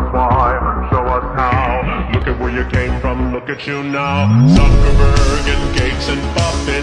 why, show us how. Look at where you came from, look at you now. Zuckerberg and Gates and Buffett.